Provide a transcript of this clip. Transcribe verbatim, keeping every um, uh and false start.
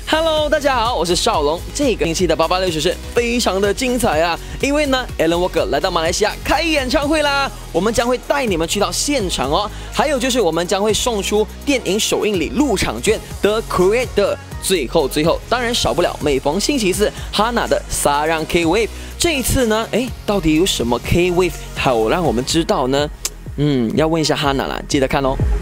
Hello， 大家好，我是少龙。这个星期的八八六十是非常的精彩啊，因为呢 ，Alan Walker 来到马来西亚开演唱会啦，我们将会带你们去到现场哦。还有就是我们将会送出电影首映礼入场券的 Creator。最后，最后当然少不了每逢星期四 Hana 的 Sarang K Wave。这一次呢，哎，到底有什么 K Wave 好让我们知道呢？嗯，要问一下 Hana 啦，记得看哦。